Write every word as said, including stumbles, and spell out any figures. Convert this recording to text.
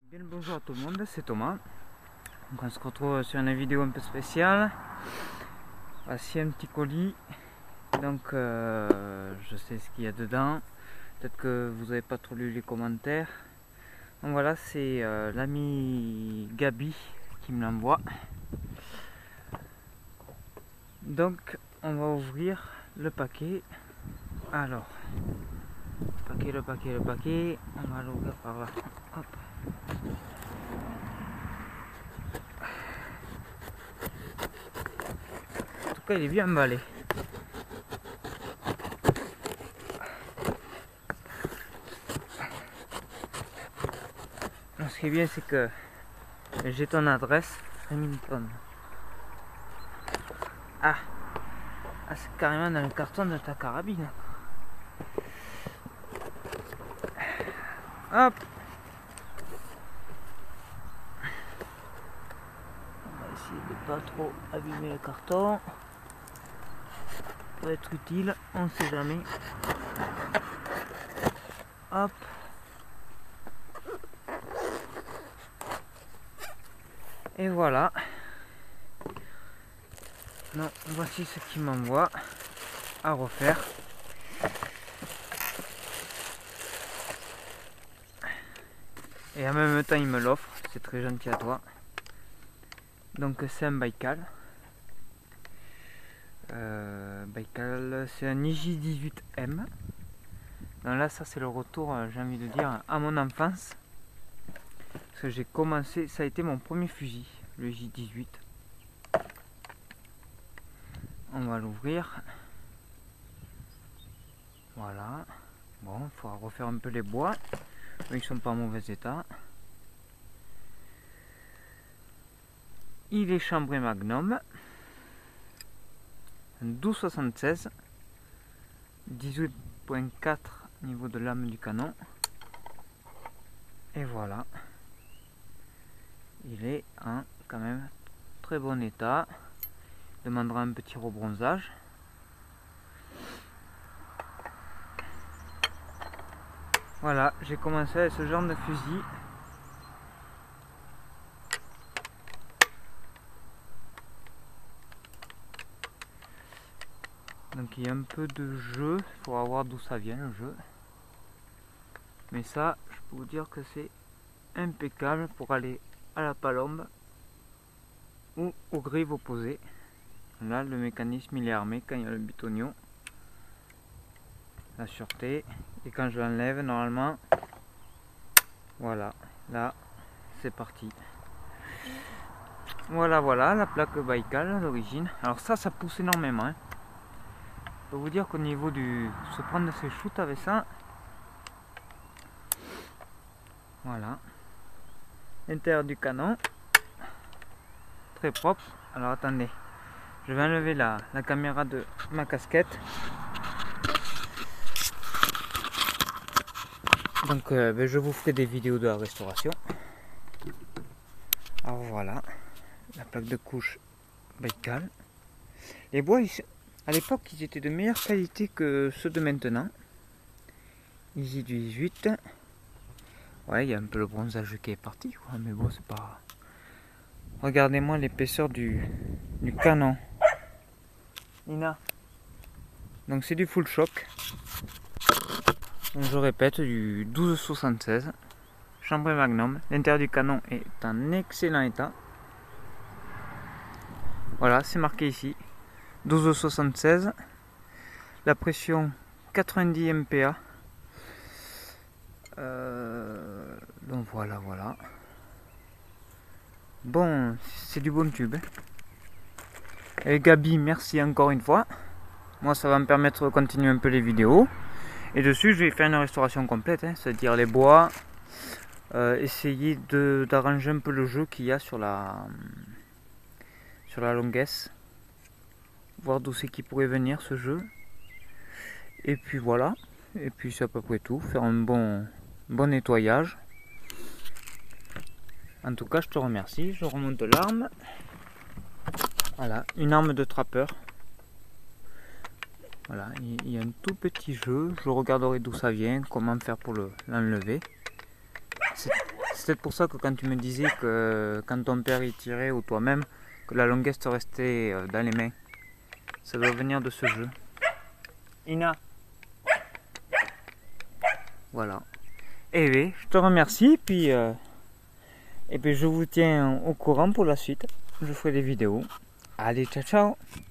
Bien le bonjour à tout le monde, c'est Thomas. Donc on se retrouve sur une vidéo un peu spéciale. Voici un petit colis. Donc euh, je sais ce qu'il y a dedans. Peut-être que vous n'avez pas trop lu les commentaires. Donc voilà, c'est euh, l'ami Gabi qui me l'envoie. Donc on va ouvrir le paquet. Alors, le paquet, le paquet, le paquet. On va l'ouvrir par là. Hop. En tout cas, il est bien emballé. Alors, ce qui est bien, c'est que j'ai ton adresse, Remington. Ah, ah c'est carrément dans le carton de ta carabine. Hop. On va essayer de pas trop abîmer le carton. Ça peut être utile, on ne sait jamais. Hop. Et voilà. Non, voici ce qu'il m'envoie à refaire. Et en même temps, il me l'offre. C'est très gentil à toi. Donc, c'est un Baikal. Euh, Baikal, c'est un I J dix-huit M. Donc là, ça, c'est le retour, j'ai envie de dire, à mon enfance. Parce que j'ai commencé, ça a été mon premier fusil, le I J dix-huit. On va l'ouvrir. Voilà. Bon, il faudra refaire un peu les bois. Mais ils sont pas en mauvais état. Il est chambré Magnum. douze soixante-seize. dix-huit virgule quatre niveau de lame du canon. Et voilà. Il est en quand même très bon état. Il demandera un petit rebronzage. Voilà, j'ai commencé avec ce genre de fusil. Donc il y a un peu de jeu, il faudra voir d'où ça vient le jeu. Mais ça, je peux vous dire que c'est impeccable pour aller à la palombe ou aux grives opposées. Là, le mécanisme il est armé quand il y a le bitonio. La sûreté. Et quand je l'enlève, normalement, voilà, là, c'est parti. Voilà, voilà, la plaque Baikal d'origine. Alors ça, ça pousse énormément. Hein. Je peux vous dire qu'au niveau du... se prendre ses shoots avec ça. Voilà. L'intérieur du canon. Très propre. Alors attendez. Je vais enlever la, la caméra de ma casquette. Donc euh, ben, je vous ferai des vidéos de la restauration. Alors voilà. La plaque de couche Baikal. Les bois, ils, à l'époque, ils étaient de meilleure qualité que ceux de maintenant. I J dix-huit. Ouais, il y a un peu le bronzage qui est parti, quoi, mais bon, c'est pas... Regardez-moi l'épaisseur du, du canon. Nina. Donc c'est du full choc. Donc, je répète, du douze soixante-seize. Chambré Magnum. L'intérieur du canon est en excellent état. Voilà, c'est marqué ici. douze soixante-seize. La pression quatre-vingt-dix M P A. Euh, donc voilà, voilà. Bon, c'est du bon tube. Et Gabi, merci encore une fois. Moi, ça va me permettre de continuer un peu les vidéos. Et dessus, je vais faire une restauration complète, hein, c'est-à-dire les bois. Euh, essayer de d'arranger un peu le jeu qu'il y a sur la sur la longuesse. Voir d'où c'est qu'il pourrait venir ce jeu. Et puis voilà. Et puis c'est à peu près tout. Faire un bon, bon nettoyage. En tout cas, je te remercie. Je remonte l'arme. Voilà, une arme de trappeur. Voilà, il y a un tout petit jeu. Je regarderai d'où ça vient, comment faire pour l'enlever. C'est peut-être pour ça que quand tu me disais que quand ton père y tirait ou toi-même, que la longuesse te restait dans les mains, ça doit venir de ce jeu. Ina. Voilà. Et bien, je te remercie, puis, euh, et puis je vous tiens au courant pour la suite. Je ferai des vidéos. Allez, ciao ciao.